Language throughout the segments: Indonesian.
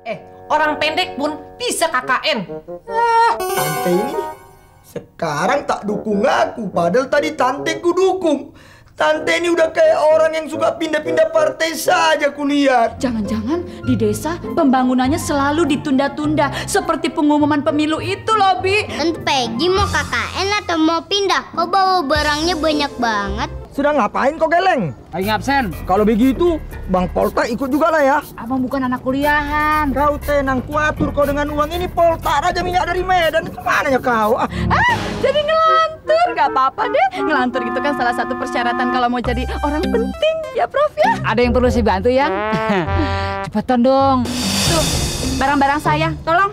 Orang pendek pun bisa KKN. Tante ini nih, sekarang tak dukung aku, padahal tadi tanteku dukung. Tante ini udah kayak orang yang suka pindah-pindah partai saja kulihat. Jangan-jangan di desa pembangunannya selalu ditunda-tunda seperti pengumuman pemilu itu loh, Bi. Tante Peggy mau KKN atau mau pindah? Kok bawa barangnya banyak banget? Sudah ngapain kok geleng? Lagi absen. Kalau begitu, Bang Polta ikut juga lah ya. Abang bukan anak kuliahan. Kau tenang, kuatur kau dengan uang ini. Polta aja minyak dari Medan. Kemana ya kau? Jadi ngelantur, gak apa-apa deh. Ngelantur itu kan salah satu persyaratan kalau mau jadi orang penting, ya Prof ya. Ada yang perlu saya bantu ya? Cepetan dong. Tuh, barang-barang saya, tolong.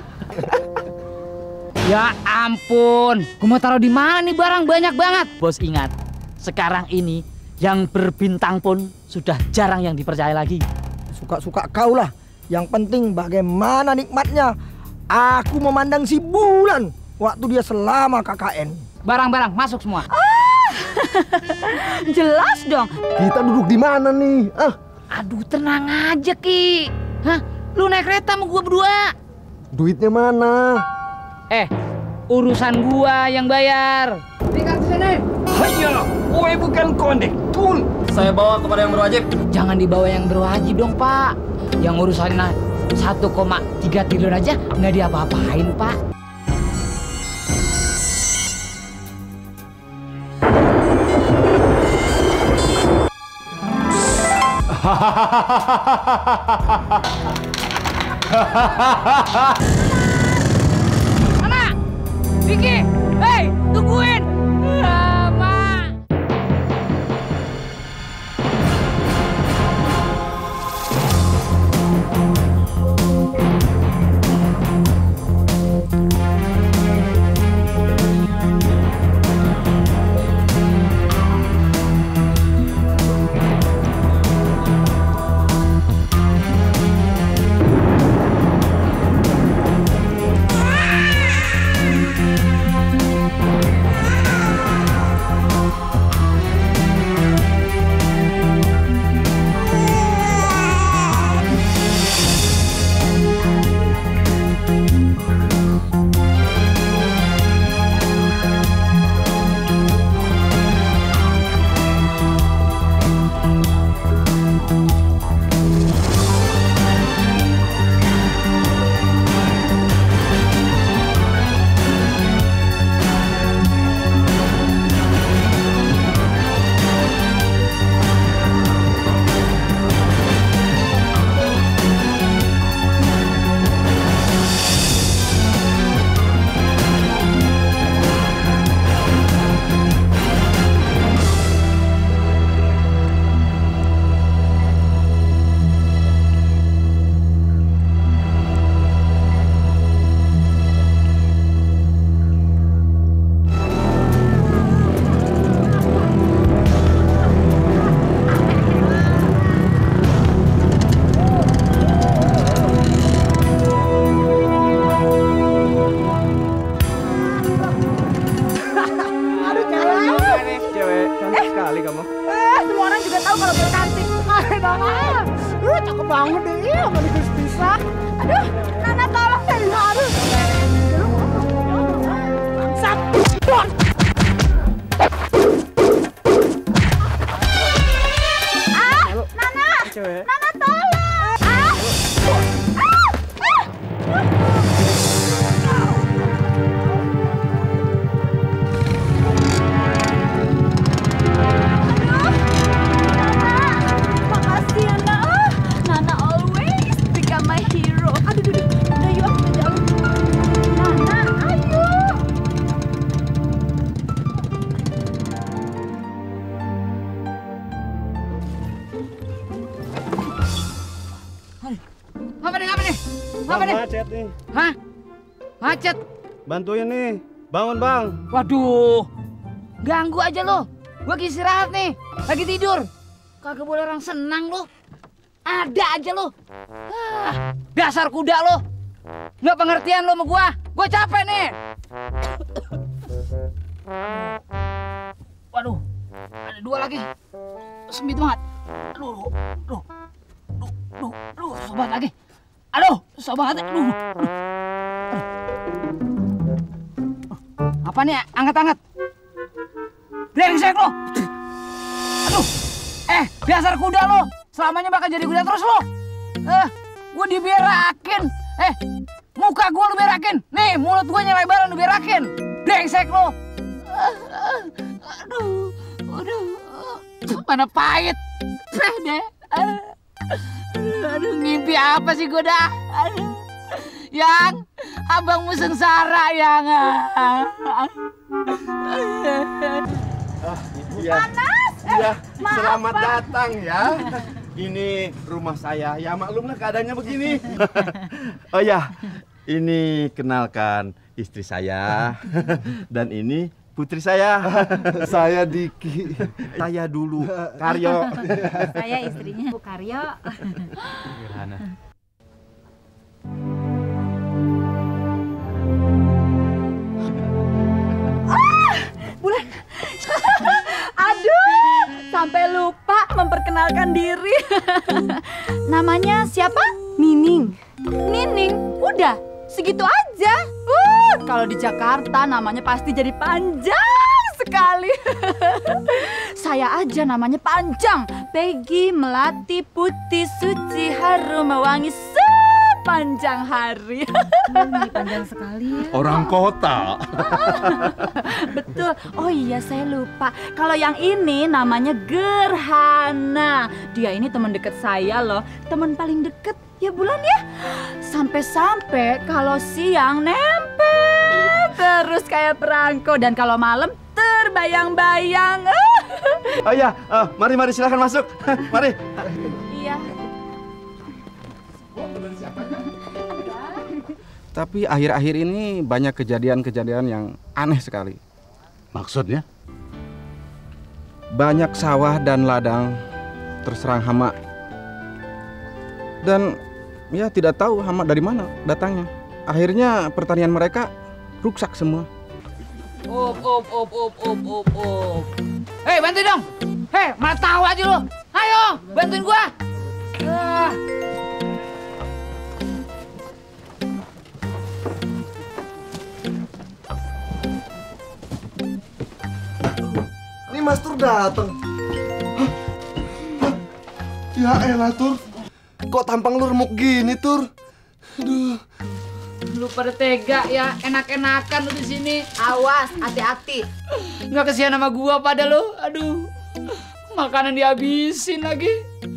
Ya ampun, gue mau taruh di mana nih barang banyak banget. Bos ingat, sekarang ini yang berbintang pun sudah jarang yang dipercaya lagi. Suka-suka kau lah. Yang penting bagaimana nikmatnya aku memandang si bulan waktu dia selama KKN. Barang-barang masuk semua. Jelas dong. Kita duduk di mana nih? Aduh tenang aja Ki. Hah? Lu naik kereta sama gua berdua. Duitnya mana? Urusan gua yang bayar. Ini kartu sini. Hayalah, gue bukan kondektur. Saya bawa kepada yang berwajib. Jangan dibawa yang berwajib dong Pak. Yang urusannya 1,3 triliun aja nggak diapa-apain Pak. Mana? Vicky, hei, tungguin. Lama. Semua orang juga tahu kalau gue cantik. Cakep banget deh, iya, mana bisa. Aduh, Nana tolong saya. Aduh. Bangsat. Nana. Nana tolong. Apa nih? Macet nih. Hah? Macet? Bantuin nih. Bangun bang. Waduh. Ganggu aja lo. Gua lagi istirahat nih. Lagi tidur. Kagak boleh orang senang lo. Ada aja lo. Dasar kuda lo. Nggak pengertian lo sama gua. Gua capek nih. Waduh. Ada dua lagi. Sempit banget. Aduh. Susah banget lagi. Aduh. susah banget. Aduh. Apa nih? Angkat-angkat. Brengsek lo. Aduh. Dasar kuda lo. Selamanya bakal jadi kuda terus lo. Gue diberakin. Muka gue lu berakin. Nih, mulut gue lebaran lu berakin. Brengsek lo. Aduh. Mana pahit. Deh. Aduh, ngimpi apa sih gue dah? Aduh. Yang, abangmu sengsara, Yang. Panas. Iya, selamat datang ya. Ini rumah saya. Ya maklumlah keadaannya begini. Oh ya, ini kenalkan istri saya. Dan ini putri saya. Saya Diki. Saya dulu Karyo. Saya istrinya Bu Karyo. Gerhana. Bulan. Aduh, sampai lupa memperkenalkan diri. Namanya siapa? Nining. Nining, udah segitu aja. Kalau di Jakarta namanya pasti jadi panjang sekali. Saya aja namanya panjang. Peggy Melati Putih Suci Harum Mewangi sepanjang hari. Panjang sekali ya. Orang kota. Betul. Oh iya, saya lupa. Kalau yang ini namanya Gerhana. Dia ini teman dekat saya loh. Teman paling deket ya Bulan ya. Sampai-sampai kalau siang nempel terus kayak perangko. Dan kalau malam terbayang-bayang. Oh ya, mari silahkan masuk. Mari. Iya. Tapi akhir-akhir ini banyak kejadian-kejadian yang aneh sekali. Maksudnya? Banyak sawah dan ladang terserang hama. Dan ya tidak tahu hama dari mana datangnya. Akhirnya pertanian mereka rusak semua. Up. Hei, bantuin dong. Hei, malah tahu aja lo. Ayo, bantuin gua. Ini Mas Tur datang. Ya elah Tur. Kok tampang lu remuk gini Tur? Aduh. Lu pada tega ya, enak-enakan lu di sini. Awas, hati-hati. Nggak kesian sama gua pada lu. Aduh. Makanan dihabisin lagi.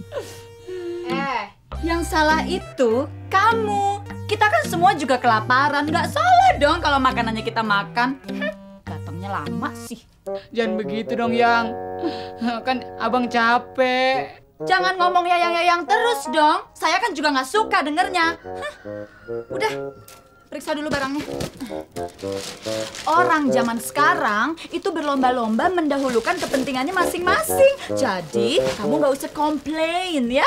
Yang salah itu kamu. Kita kan semua juga kelaparan. Nggak salah dong kalau makanannya kita makan. Datangnya lama sih. Jangan begitu dong, Yang. Kan abang capek. Jangan ngomong yayang-yayang terus dong. Saya kan juga nggak suka dengernya. Udah, periksa dulu barangnya. Orang zaman sekarang itu berlomba-lomba mendahulukan kepentingannya masing-masing. Jadi, kamu nggak usah komplain ya.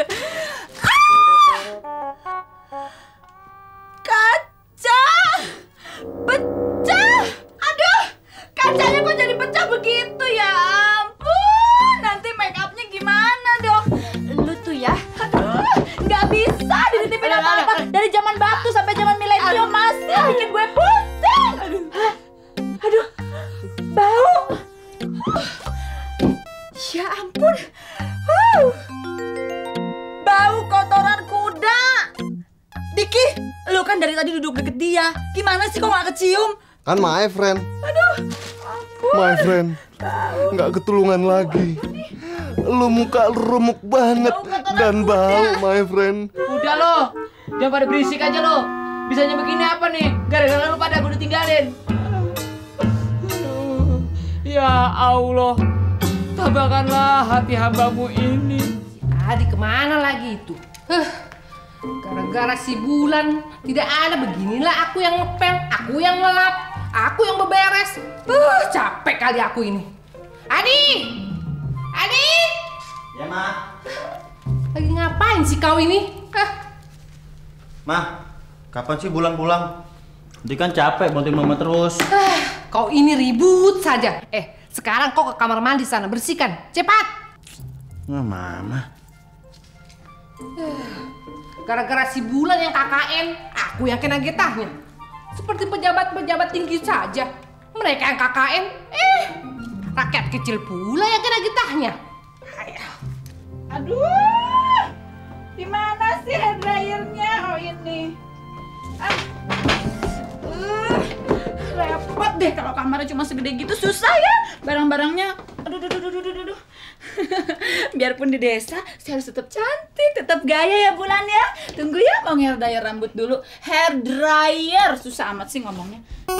Kaca! Pecah! Aduh! Kacanya kok jadi pecah begitu ya? Ampun! Nanti make upnya gimana dong? Lu tuh ya, aduh, nggak bisa dititipin apa-apa. Dari zaman batu sampai zaman milenium masih bikin gue pusing. Aduh, bau. Ya ampun. Bau kotoran kuda. Diki, lu kan dari tadi duduk deket dia. Gimana sih kok nggak kecium? Kan my friend. Aduh, ampun. My friend. Nggak ketulungan lagi. Lu muka remuk banget dan bau, my friend. Udah lo, jangan pada berisik aja lo. Bisanya begini apa nih? Gara-gara lu pada gue udah tinggalin. Ya Allah, tabahkanlah hati hambamu ini. Si Adi kemana lagi itu? Gara-gara si Bulan tidak ada, beginilah aku yang ngepel, aku yang ngelap, aku yang beberes. Capek kali aku ini. Adi! Adi! Ya, Ma. Lagi ngapain sih kau ini? Ma, kapan sih Bulan pulang? Nanti kan capek bantuin Mama terus. Kau ini ribut saja. Sekarang kau ke kamar mandi sana, bersihkan. Cepat! Nah, Mama. Gara-gara si Bulan yang KKN, aku yang kena getahnya. Seperti pejabat-pejabat tinggi saja. Mereka yang KKN, rakyat kecil pula yang kena getahnya. Aduh, di mana sih hair dryernya? Oh ini. Repot deh kalau kamarnya cuma segede gitu, susah ya barang-barangnya. Aduh. Biarpun di desa, saya harus tetap cantik, tetap gaya ya Bulan ya. Tunggu ya, mau hair dryer rambut dulu. Hair dryer, susah amat sih ngomongnya.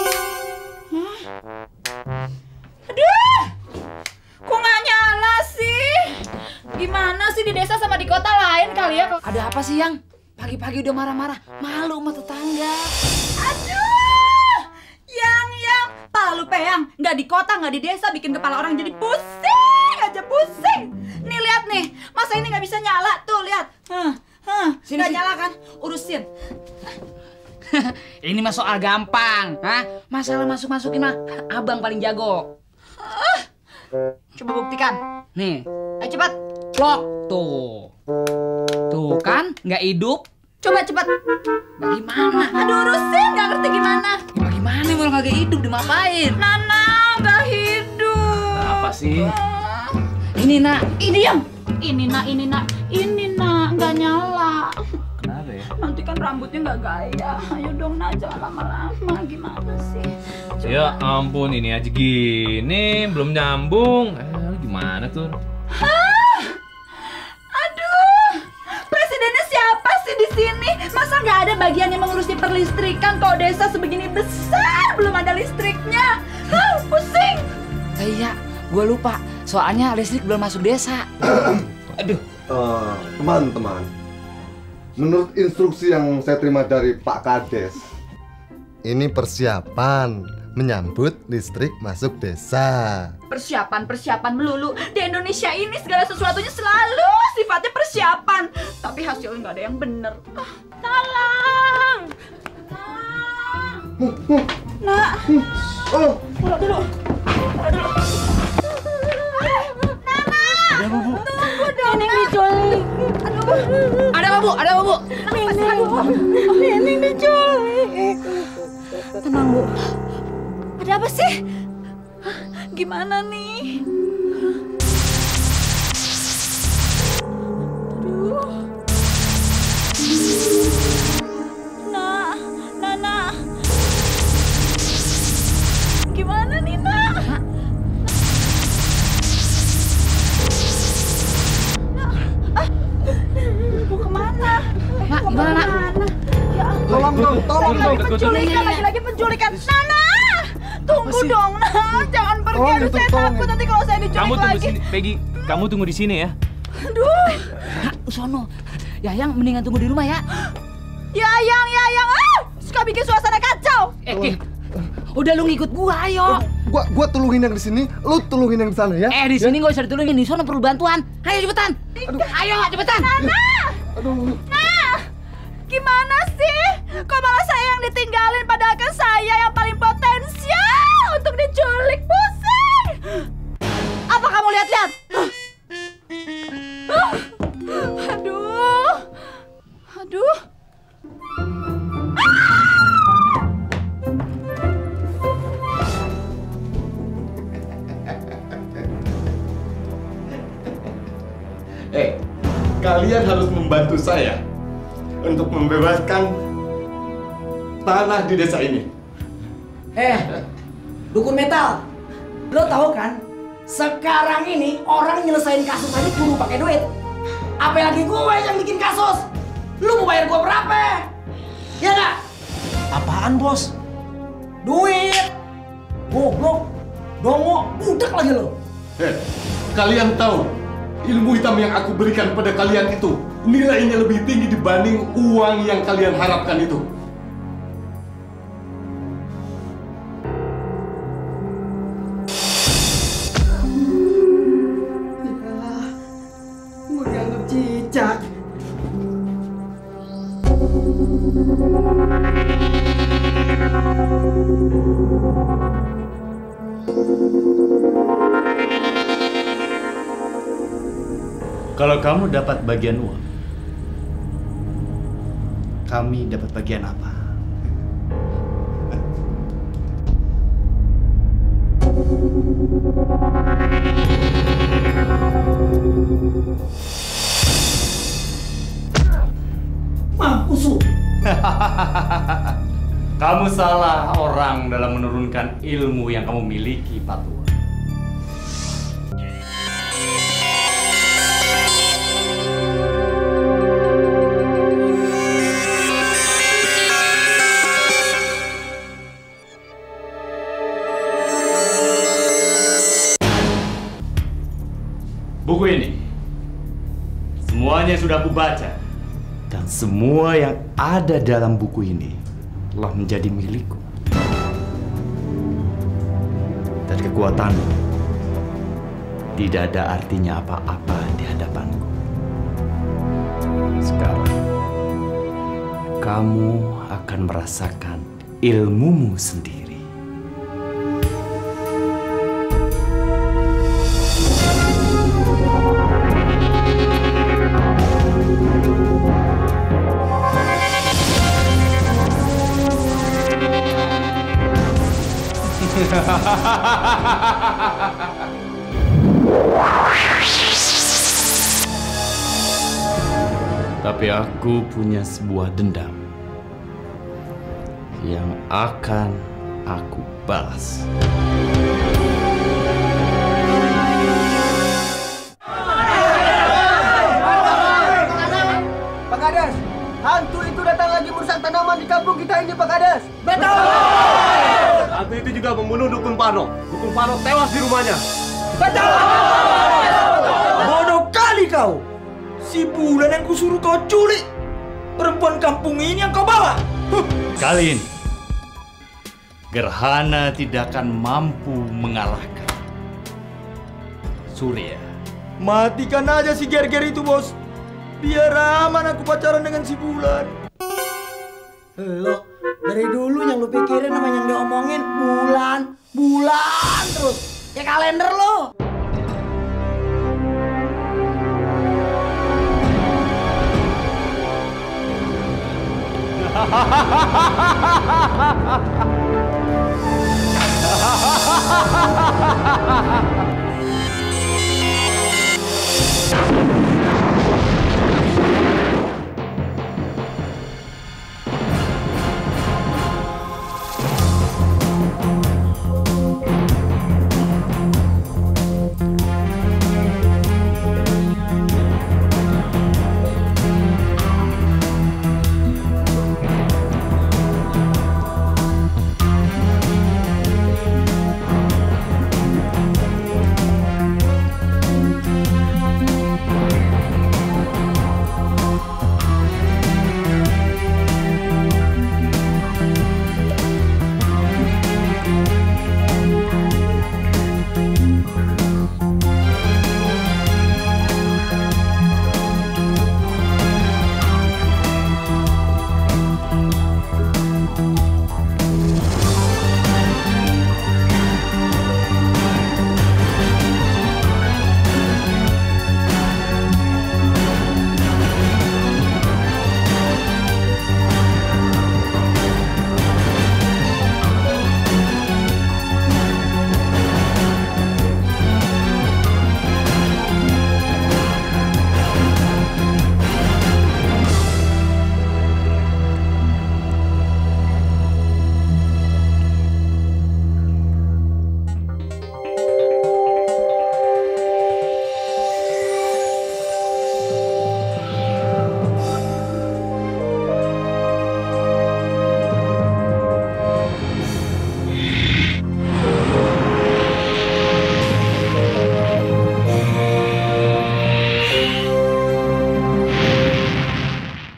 Aduh, kok nggak nyala sih? Gimana sih di desa sama di kota lain kali ya? Ada apa sih, Yang? Pagi-pagi udah marah-marah, malu sama tetangga. Aduh, yang palu peyang, nggak di kota nggak di desa, bikin kepala orang jadi pusing aja pusing. Nih lihat nih, masa ini nggak bisa nyala tuh, lihat. Nggak nyala kan? Urusin. Ini mah soal gampang, masalah masuk-masukin mah abang paling jago. Coba buktikan. Nih, Ayo cepat. plok tuh. Tuh kan, nggak hidup. Coba cepat. Bagaimana? Aduh urusin, nggak ngerti gimana. Ya, bagaimana kalau kagak hidup dimapain? Nana nggak hidup. Apa sih? Ini nak, Ini yang. Ini nak, nggak nyala. Kenapa ya? Nanti kan rambutnya nggak gaya. Ayo dong nak, jangan lama-lama. Gimana sih? Coba. Ya ampun, ini aja gini, belum nyambung. Gimana tuh? Aduh, presidennya siapa sih di sini? Masa nggak ada bagian yang mengurusi perlistrikan? Kok desa sebegini besar belum ada listriknya? Pusing. iya, gue lupa. Soalnya listrik belum masuk desa. Aduh. Teman-teman, menurut instruksi yang saya terima dari Pak Kades, ini persiapan menyambut listrik masuk desa. Persiapan melulu. Di Indonesia ini segala sesuatunya selalu sifatnya persiapan. Tapi hasilnya nggak ada yang bener. Tolong! Nak! Pulang dulu. Ada Bu. Tunggu dong, Neneng diculik. Aduh. Ada apa Bu? Neneng diculik. Tenang Bu. Ada apa sih? Gimana nih? Aduh. Nana. Gimana nih, Nak? Mau kemana? Nak, gimana Nak? Ya ampun. Tolong dong. Penculikan, lagi-lagi penculikan. Nana! Tunggu dong, Nak. Jangan pergi. Aduh, saya takut nanti kalau saya diculik Kamu tunggu lagi. sini, Peggy. Kamu tunggu di sini ya. Aduh. Nak, sono. Yang mendingan tunggu di rumah ya. Yang. Suka bikin suasana kacau. Ki, udah lu ngikut gua, ayo. Gua tuluhin yang di sini, lu tuluhin yang di sana ya. Di sini nggak usah ditulungin, di sana perlu bantuan. Ayo cepetan. Ayo cepetan. Aduh. Nah, gimana sih? Kok malah saya yang ditinggalin padahal kan saya yang paling potensial untuk diculik. Pusing. Apa kamu lihat-lihat? Aduh. Kalian harus membantu saya untuk membebaskan tanah di desa ini. Dukun metal, lo tahu kan? Sekarang ini orang nyelesain kasus aja kudu pakai duit. Apalagi gue yang bikin kasus. Lu mau bayar gue berapa? Ya nggak? Apaan bos? Duit. Goblok. Dongo. Budak lagi lo. Kalian tahu ilmu hitam yang aku berikan pada kalian itu nilainya lebih tinggi dibanding uang yang kalian harapkan itu. Gue dianggap cicak. Kalau kamu dapat bagian uang, kami dapat bagian apa? Mampus lu. Kamu salah orang dalam menurunkan ilmu yang kamu miliki, Pak Tua. Buku ini semuanya sudah aku baca, Dan semua yang ada dalam buku ini telah menjadi milikku. Dan kekuatanmu tidak ada artinya apa-apa di hadapanku. Sekarang, kamu akan merasakan ilmumu sendiri. Tapi aku punya sebuah dendam yang akan aku balas. Pak Kades, hantu itu datang lagi merusak tanaman di kampung kita ini, Pak Kades. Betul! Hantu itu juga membunuh Dukun Pano. Dukun Pano tewas di rumahnya. Betul! Bodoh kali kau. Si Bulan yang kusuruh kau culik. Perempuan kampung ini yang kau bawa. Kali ini, Gerhana tidak akan mampu mengalahkan Surya. Matikan aja si ger-ger itu, bos. Biar aman aku pacaran dengan si Bulan. Lo dari dulu yang lu pikirin sama yang diomongin bulan terus. Kayak kalender lo. Hahaha.